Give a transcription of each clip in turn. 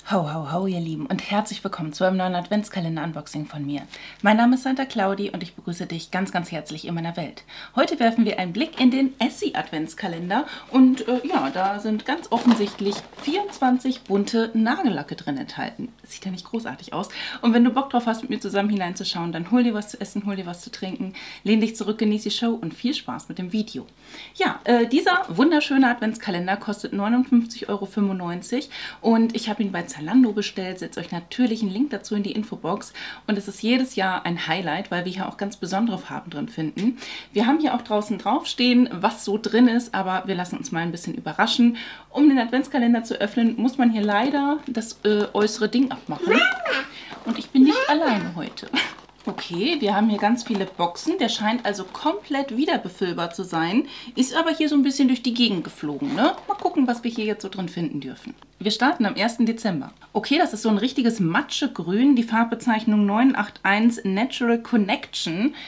Ho, ho, ho, ihr Lieben, und herzlich willkommen zu einem neuen Adventskalender-Unboxing von mir. Mein Name ist Santa Claudi und ich begrüße dich ganz, ganz herzlich in meiner Welt. Heute werfen wir einen Blick in den Essie-Adventskalender und ja, da sind ganz offensichtlich 24 bunte Nagellacke drin enthalten. Das sieht ja nicht großartig aus. Und wenn du Bock drauf hast, mit mir zusammen hineinzuschauen, dann hol dir was zu essen, hol dir was zu trinken, lehn dich zurück, genieß die Show und viel Spaß mit dem Video. Ja, dieser wunderschöne Adventskalender kostet 59,95 € und ich habe ihn bei Zalando bestellt. Setzt euch natürlich einen Link dazu in die Infobox und es ist jedes Jahr ein Highlight, weil wir hier auch ganz besondere Farben drin finden. Wir haben hier auch draußen draufstehen, was so drin ist, aber wir lassen uns mal ein bisschen überraschen. Um den Adventskalender zu öffnen, muss man hier leider das äußere Ding abmachen und ich bin nicht alleine heute. Okay, wir haben hier ganz viele Boxen. Der scheint also komplett wiederbefüllbar zu sein. Ist aber hier so ein bisschen durch die Gegend geflogen, ne? Mal gucken, was wir hier jetzt so drin finden dürfen. Wir starten am 1. Dezember. Okay, das ist so ein richtiges Matschegrün. Die Farbbezeichnung 981 Natural Connection.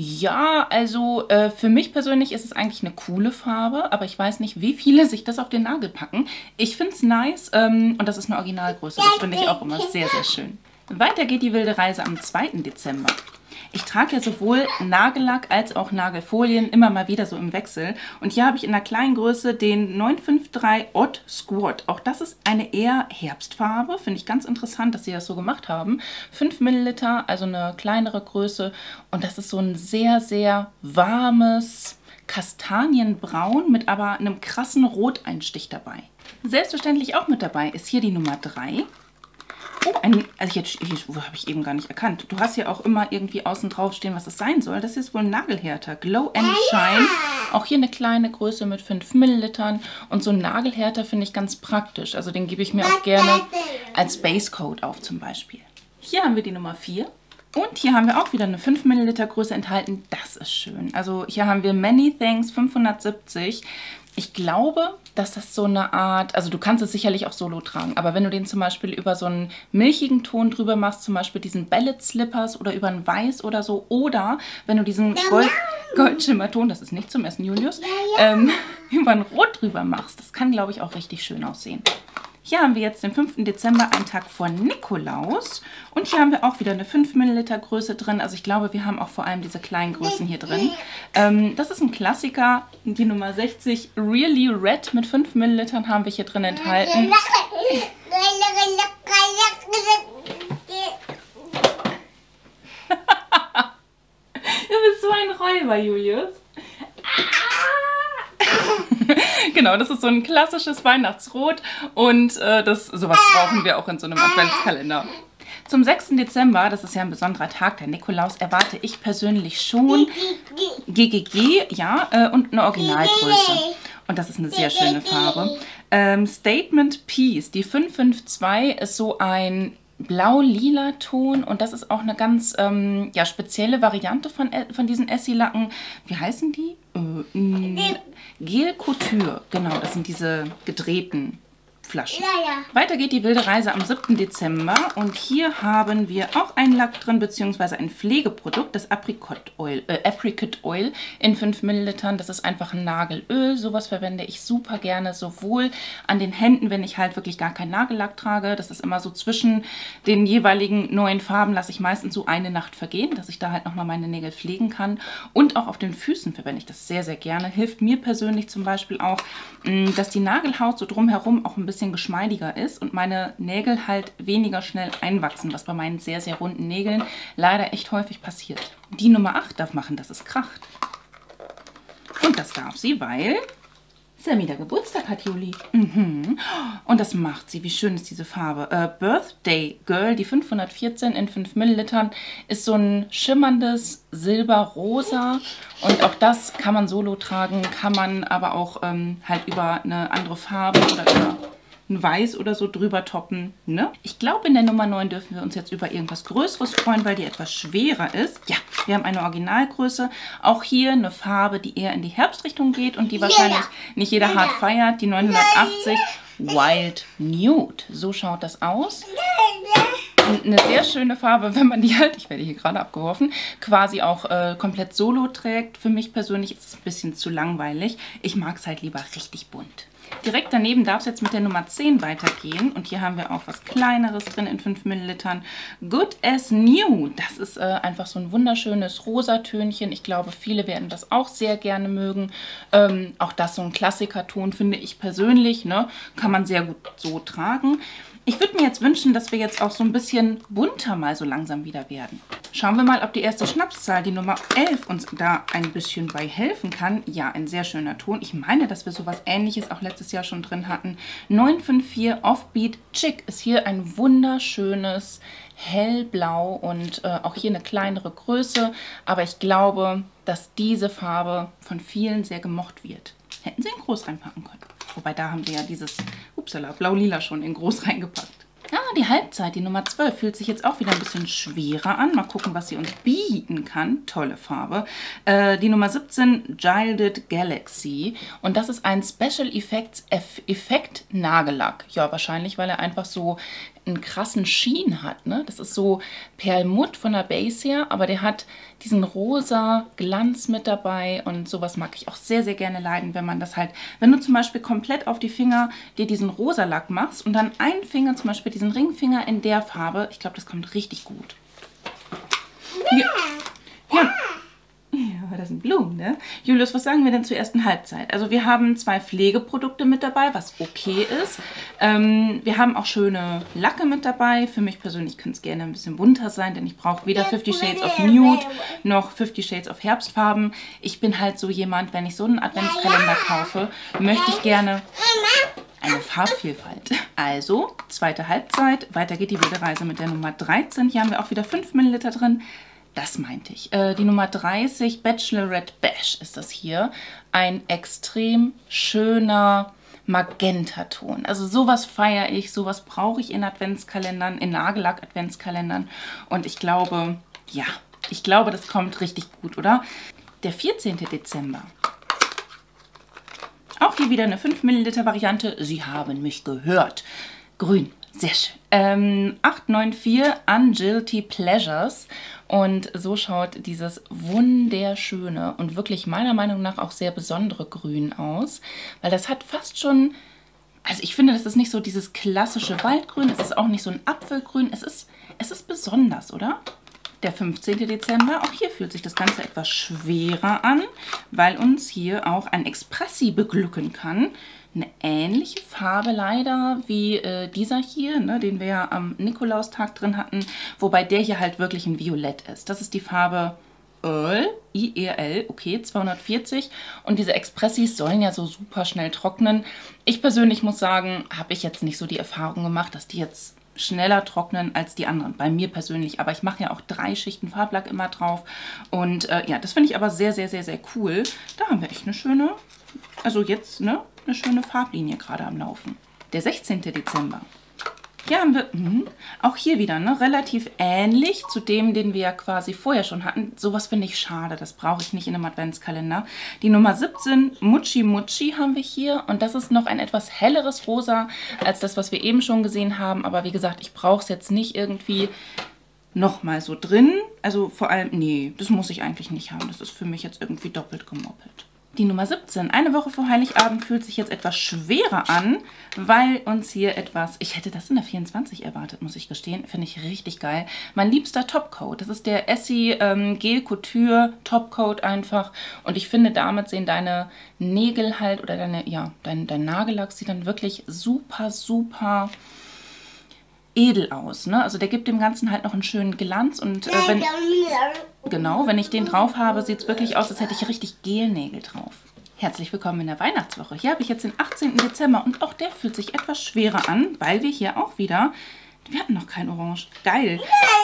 Ja, also für mich persönlich ist es eigentlich eine coole Farbe, aber ich weiß nicht, wie viele sich das auf den Nagel packen. Ich finde es nice und das ist eine Originalgröße. Das finde ich auch immer sehr, sehr schön. Weiter geht die wilde Reise am 2. Dezember. Ich trage ja sowohl Nagellack als auch Nagelfolien immer mal wieder so im Wechsel. Und hier habe ich in einer kleinen Größe den 953 Odd Squad. Auch das ist eine eher Herbstfarbe. Finde ich ganz interessant, dass sie das so gemacht haben. 5 Milliliter, also eine kleinere Größe. Und das ist so ein sehr, sehr warmes Kastanienbraun mit aber einem krassen Roteinstich dabei. Selbstverständlich auch mit dabei ist hier die Nummer 3. Oh, also wo habe ich eben gar nicht erkannt. Du hast ja auch immer irgendwie außen drauf stehen, was es sein soll. Das ist wohl ein Nagelhärter. Glow and Shine. Auch hier eine kleine Größe mit 5 Millilitern. Und so ein Nagelhärter finde ich ganz praktisch. Also den gebe ich mir auch gerne als Basecoat auf zum Beispiel. Hier haben wir die Nummer 4. Und hier haben wir auch wieder eine 5 Milliliter Größe enthalten. Das ist schön. Also hier haben wir Many Thanks 570. Ich glaube, dass das so eine Art, also du kannst es sicherlich auch solo tragen, aber wenn du den zum Beispiel über so einen milchigen Ton drüber machst, zum Beispiel diesen Ballet Slippers oder über ein Weiß oder so, oder wenn du diesen Goldschimmerton, das ist nicht zum Essen, Julius, über ein Rot drüber machst, das kann, glaube ich, auch richtig schön aussehen. Hier haben wir jetzt den 5. Dezember, einen Tag vor Nikolaus. Und hier haben wir auch wieder eine 5 Milliliter Größe drin. Also ich glaube, wir haben auch vor allem diese kleinen Größen hier drin. Das ist ein Klassiker, die Nummer 60, Really Red mit 5 Millilitern haben wir hier drin enthalten. Du bist so ein Räuber, Julius. Genau, das ist so ein klassisches Weihnachtsrot und sowas brauchen wir auch in so einem Adventskalender. Zum 6. Dezember, das ist ja ein besonderer Tag, der Nikolaus, erwarte ich persönlich schon GGG, ja, und eine Originalgröße. Und das ist eine sehr schöne Farbe. Statement Peace, die 552 ist so ein blau-lila Ton und das ist auch eine ganz ja, spezielle Variante von diesen Essie-Lacken. Wie heißen die? Gel Couture, genau, das sind diese gedrehten Flaschen. Ja. Weiter geht die wilde Reise am 7. Dezember und hier haben wir auch einen Lack drin, beziehungsweise ein Pflegeprodukt, das Apricot Oil in 5 Millilitern. Das ist einfach ein Nagelöl. Sowas verwende ich super gerne, sowohl an den Händen, wenn ich halt wirklich gar keinen Nagellack trage. Das ist immer so zwischen den jeweiligen neuen Farben, lasse ich meistens so eine Nacht vergehen, dass ich da halt nochmal meine Nägel pflegen kann. Und auch auf den Füßen verwende ich das sehr, sehr gerne. Hilft mir persönlich zum Beispiel auch, dass die Nagelhaut so drumherum auch ein bisschen geschmeidiger ist und meine Nägel halt weniger schnell einwachsen, was bei meinen sehr, sehr runden Nägeln leider echt häufig passiert. Die Nummer 8 darf machen, dass es kracht. Und das darf sie, weil Sammy der Geburtstag hat, Juli. Und das macht sie. Wie schön ist diese Farbe. Birthday Girl, die 514 in 5 Millilitern, ist so ein schimmerndes Silberrosa. Und auch das kann man solo tragen, kann man aber auch halt über eine andere Farbe oder über ein Weiß oder so drüber toppen. Ne? Ich glaube, in der Nummer 9 dürfen wir uns jetzt über irgendwas Größeres freuen, weil die etwas schwerer ist. Ja, wir haben eine Originalgröße. Auch hier eine Farbe, die eher in die Herbstrichtung geht und die wahrscheinlich nicht jeder hart feiert. Die 980 Wild Nude. So schaut das aus. Und eine sehr schöne Farbe, wenn man die halt, ich werde hier gerade abgeworfen, quasi auch komplett solo trägt. Für mich persönlich ist es ein bisschen zu langweilig. Ich mag es halt lieber richtig bunt. Direkt daneben darf es jetzt mit der Nummer 10 weitergehen. Und hier haben wir auch was Kleineres drin in 5 Millilitern. Good as New. Das ist einfach so ein wunderschönes Rosatönchen. Ich glaube, viele werden das auch sehr gerne mögen. Auch das so ein Klassikerton, finde ich persönlich. Ne? Kann man sehr gut so tragen. Ich würde mir jetzt wünschen, dass wir jetzt auch so ein bisschen bunter mal so langsam wieder werden. Schauen wir mal, ob die erste Schnapszahl, die Nummer 11, uns da ein bisschen bei helfen kann. Ja, ein sehr schöner Ton. Ich meine, dass wir sowas Ähnliches auch letztes Jahr schon drin hatten. 954 Offbeat Chic ist hier ein wunderschönes hellblau und auch hier eine kleinere Größe. Aber ich glaube, dass diese Farbe von vielen sehr gemocht wird. Hätten sie in groß reinpacken können. Wobei, da haben wir ja dieses, upsala, blau-lila schon in groß reingepackt. Ja, die Halbzeit, die Nummer 12, fühlt sich jetzt auch wieder ein bisschen schwerer an. Mal gucken, was sie uns bieten kann. Tolle Farbe. Die Nummer 17, Gilded Galaxy. Und das ist ein Special Effects Effekt Nagellack. Ja, wahrscheinlich, weil er einfach so einen krassen Sheen hat. Ne? Das ist so Perlmutt von der Base her, aber der hat diesen rosa Glanz mit dabei und sowas mag ich auch sehr, sehr gerne leiden, wenn man das halt, wenn du zum Beispiel komplett auf die Finger dir diesen rosa Lack machst und dann einen Finger, zum Beispiel diesen Ringfinger in der Farbe, ich glaube, das kommt richtig gut. Hier. Ja. Ja, das sind Blumen, ne? Julius, was sagen wir denn zur ersten Halbzeit? Also wir haben 2 Pflegeprodukte mit dabei, was okay ist. Wir haben auch schöne Lacke mit dabei. Für mich persönlich könnte es gerne ein bisschen bunter sein, denn ich brauche weder 50 Shades of Nude noch 50 Shades of Herbstfarben. Ich bin halt so jemand, wenn ich so einen Adventskalender kaufe, möchte ich gerne eine Farbvielfalt. Also, zweite Halbzeit. Weiter geht die wilde Reise mit der Nummer 13. Hier haben wir auch wieder 5 Milliliter drin. Das meinte ich. Die Nummer 30, Bachelorette Beige ist das hier. Ein extrem schöner Magentaton. Also sowas feiere ich, sowas brauche ich in Adventskalendern, in Nagellack-Adventskalendern. Und ich glaube, ja, das kommt richtig gut, oder? Der 14. Dezember. Auch hier wieder eine 5 Milliliter Variante. Sie haben mich gehört. Grün. Sehr schön. 894 Unguilty Pleasures. Und so schaut dieses wunderschöne und wirklich meiner Meinung nach auch sehr besondere Grün aus. Weil das hat fast schon, also ich finde, das ist nicht so dieses klassische Waldgrün. Es ist auch nicht so ein Apfelgrün. Es ist besonders, oder? Der 15. Dezember. Auch hier fühlt sich das Ganze etwas schwerer an, weil uns hier auch ein Expressi beglücken kann. Eine ähnliche Farbe leider wie dieser hier, ne, den wir ja am Nikolaustag drin hatten, wobei der hier halt wirklich ein Violett ist. Das ist die Farbe Earl, IERL, okay, 240. Und diese Expressis sollen ja so super schnell trocknen. Ich persönlich muss sagen, habe ich jetzt nicht so die Erfahrung gemacht, dass die jetzt schneller trocknen als die anderen, bei mir persönlich. Aber ich mache ja auch 3 Schichten Farblack immer drauf. Und ja, das finde ich aber sehr, sehr, sehr, sehr cool. Da haben wir echt eine schöne, also jetzt, ne, eine schöne Farblinie gerade am Laufen. Der 16. Dezember. Hier haben wir, auch hier wieder, ne, relativ ähnlich zu dem, den wir ja quasi vorher schon hatten. Sowas finde ich schade, das brauche ich nicht in einem Adventskalender. Die Nummer 17, Muchi Muchi, haben wir hier. Und das ist noch ein etwas helleres Rosa als das, was wir eben schon gesehen haben. Aber wie gesagt, ich brauche es jetzt nicht irgendwie nochmal so drin. Also vor allem, nee, das muss ich eigentlich nicht haben. Das ist für mich jetzt irgendwie doppelt gemoppelt. Die Nummer 17, eine Woche vor Heiligabend, fühlt sich jetzt etwas schwerer an, weil uns hier etwas, ich hätte das in der 24 erwartet, muss ich gestehen, finde ich richtig geil. Mein liebster Topcoat, das ist der Essie Gel Couture Topcoat einfach und ich finde, damit sehen deine Nägel halt oder dein Nagellack sieht dann wirklich super, super edel aus, ne? Also der gibt dem Ganzen halt noch einen schönen Glanz und wenn ich den drauf habe, sieht es wirklich aus, als hätte ich richtig Gelnägel drauf. Herzlich willkommen in der Weihnachtswoche. Hier habe ich jetzt den 18. Dezember und auch der fühlt sich etwas schwerer an, weil wir hier auch wieder, wir hatten noch kein Orange, geil.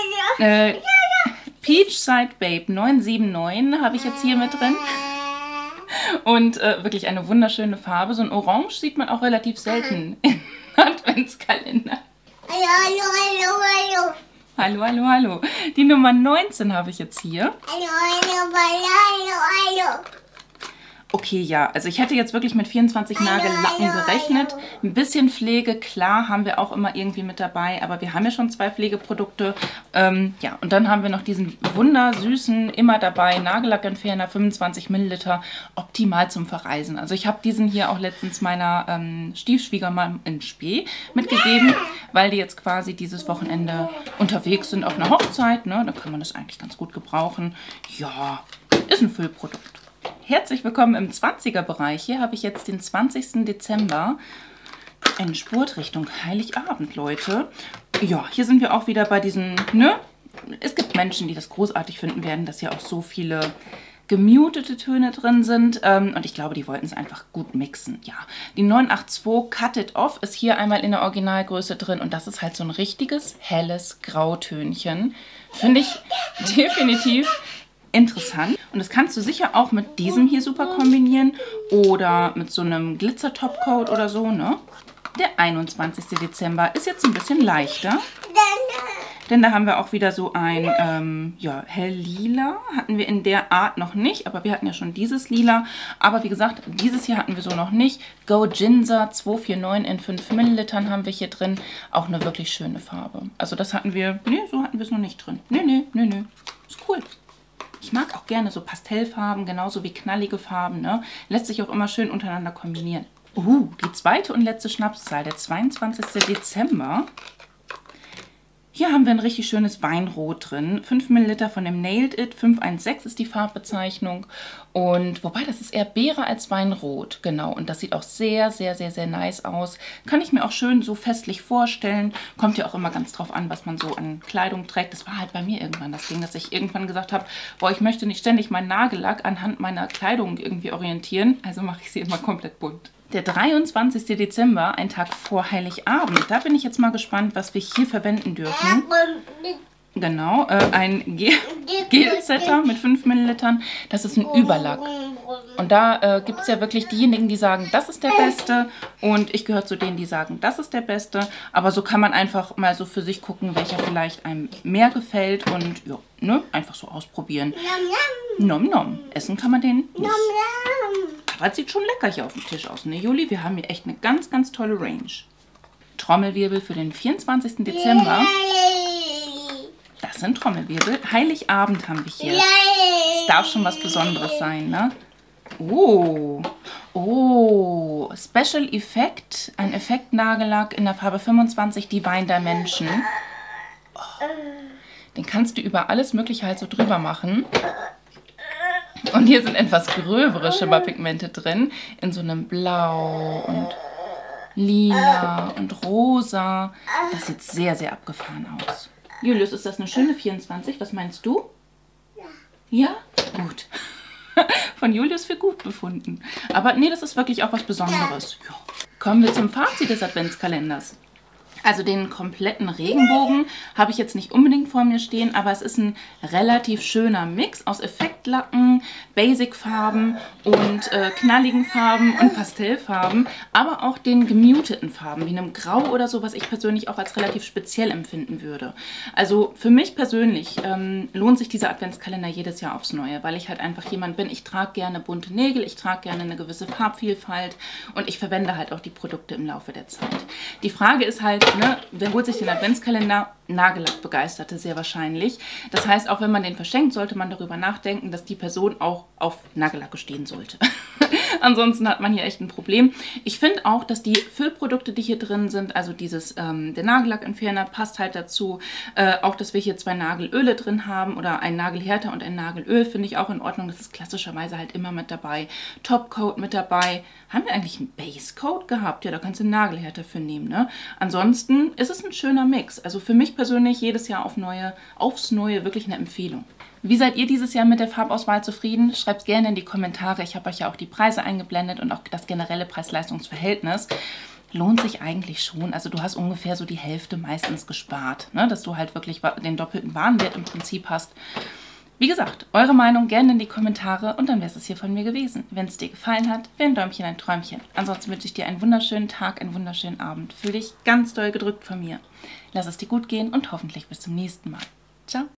Peach Side Babe 979 habe ich jetzt hier mit drin. Und wirklich eine wunderschöne Farbe. So ein Orange sieht man auch relativ selten im Adventskalender. Hallo, hallo, hallo, hallo. Hallo, hallo, hallo. Die Nummer 19 habe ich jetzt hier. Hallo, hallo, hallo, hallo. Okay, ja, also ich hätte jetzt wirklich mit 24 Nagellacken gerechnet. Ein bisschen Pflege, klar, haben wir auch immer irgendwie mit dabei, aber wir haben ja schon 2 Pflegeprodukte. Ja, und dann haben wir noch diesen wundersüßen, immer dabei Nagellackentferner, 25 Milliliter, optimal zum Verreisen. Also ich habe diesen hier auch letztens meiner Stiefschwiegermama in Spee mitgegeben, weil die jetzt quasi dieses Wochenende unterwegs sind auf einer Hochzeit. Ne? Da kann man das eigentlich ganz gut gebrauchen. Ja, ist ein Füllprodukt. Herzlich willkommen im 20er-Bereich. Hier habe ich jetzt den 20. Dezember. Endspurt Richtung Heiligabend, Leute. Ja, hier sind wir auch wieder bei diesen, ne? Es gibt Menschen, die das großartig finden werden, dass hier auch so viele gemutete Töne drin sind. Und ich glaube, die wollten es einfach gut mixen. Ja, die 982 Cut It Off ist hier einmal in der Originalgröße drin. Und das ist halt so ein richtiges, helles Grautönchen. Finde ich definitiv interessant. Und das kannst du sicher auch mit diesem hier super kombinieren oder mit so einem Glitzer-Topcoat oder so, ne? Der 21. Dezember ist jetzt ein bisschen leichter, denn da haben wir auch wieder so ein, ja, hell-lila. Hatten wir in der Art noch nicht, aber wir hatten ja schon dieses Lila. Aber wie gesagt, dieses hier hatten wir so noch nicht. Go Ginger 249 in 5 Millilitern haben wir hier drin. Auch eine wirklich schöne Farbe. Also das hatten wir, ne, so hatten wir es noch nicht drin. Ne. Ist cool. Ich mag auch gerne so Pastellfarben, genauso wie knallige Farben, ne? Lässt sich auch immer schön untereinander kombinieren. Die zweite und letzte Schnapszahl, der 22. Dezember. Hier haben wir ein richtig schönes Weinrot drin. 5 Milliliter von dem Nailed It. 516 ist die Farbbezeichnung. Und wobei, das ist eher Beere als Weinrot. Genau. Und das sieht auch sehr, sehr, sehr, sehr nice aus. Kann ich mir auch schön so festlich vorstellen. Kommt ja auch immer ganz drauf an, was man so an Kleidung trägt. Das war halt bei mir irgendwann das Ding, dass ich irgendwann gesagt habe, boah, ich möchte nicht ständig meinen Nagellack anhand meiner Kleidung irgendwie orientieren. Also mache ich sie immer komplett bunt. Der 23. Dezember, ein Tag vor Heiligabend. Da bin ich jetzt mal gespannt, was wir hier verwenden dürfen. Genau, ein Gel-Setter mit 5 Millilitern. Das ist ein Überlack. Und da gibt es ja wirklich diejenigen, die sagen, das ist der Beste. Und ich gehöre zu denen, die sagen, das ist der Beste. Aber so kann man einfach mal so für sich gucken, welcher vielleicht einem mehr gefällt. Und ja, ne, einfach so ausprobieren. Nom nom. Essen kann man den nicht. Aber es sieht schon lecker hier auf dem Tisch aus, ne, Juli? Wir haben hier echt eine ganz, ganz tolle Range. Trommelwirbel für den 24. Dezember. Das sind Trommelwirbel. Heiligabend haben wir hier. Es darf schon was Besonderes sein, ne? Oh, Special Effekt. Ein Effektnagellack in der Farbe 25, Divine Dimension. Oh. Den kannst du über alles Mögliche halt so drüber machen. Und hier sind etwas gröbere Schimmerpigmente drin. In so einem Blau und Lila und Rosa. Das sieht sehr, sehr abgefahren aus. Julius, ist das eine schöne 24? Was meinst du? Ja? Gut. Von Julius für gut befunden. Aber nee, das ist wirklich auch was Besonderes. Ja. Kommen wir zum Fazit des Adventskalenders. Also den kompletten Regenbogen habe ich jetzt nicht unbedingt vor mir stehen, aber es ist ein relativ schöner Mix aus Effektlacken, Basic-Farben und knalligen Farben und Pastellfarben, aber auch den gemuteten Farben, wie einem Grau oder so, was ich persönlich auch als relativ speziell empfinden würde. Also für mich persönlich lohnt sich dieser Adventskalender jedes Jahr aufs Neue, weil ich halt einfach jemand bin, ich trage gerne bunte Nägel, ich trage gerne eine gewisse Farbvielfalt und ich verwende halt auch die Produkte im Laufe der Zeit. Die Frage ist halt, ne, wer holt sich den Adventskalender? Nagellackbegeisterte sehr wahrscheinlich. Das heißt, auch wenn man den verschenkt, sollte man darüber nachdenken, dass die Person auch auf Nagellacke stehen sollte. Ansonsten hat man hier echt ein Problem. Ich finde auch, dass die Füllprodukte, die hier drin sind, also dieses, der Nagellackentferner passt halt dazu. Auch, dass wir hier 2 Nagelöle drin haben oder ein Nagelhärter und ein Nagelöl, finde ich auch in Ordnung. Das ist klassischerweise halt immer mit dabei. Topcoat mit dabei. Haben wir eigentlich einen Basecoat gehabt? Ja, da kannst du einen Nagelhärter für nehmen, ne? Ansonsten ist es ein schöner Mix. Also für mich persönlich jedes Jahr aufs Neue wirklich eine Empfehlung. Wie seid ihr dieses Jahr mit der Farbauswahl zufrieden? Schreibt es gerne in die Kommentare. Ich habe euch ja auch die Preise eingeblendet und auch das generelle Preis-Leistungs-Verhältnis. Lohnt sich eigentlich schon. Also du hast ungefähr so die Hälfte meistens gespart, ne? Dass du halt wirklich den doppelten Warenwert im Prinzip hast. Wie gesagt, eure Meinung gerne in die Kommentare und dann wäre es hier von mir gewesen. Wenn es dir gefallen hat, wäre ein Däumchen ein Träumchen. Ansonsten wünsche ich dir einen wunderschönen Tag, einen wunderschönen Abend. Fühl dich ganz doll gedrückt von mir. Lass es dir gut gehen und hoffentlich bis zum nächsten Mal. Ciao!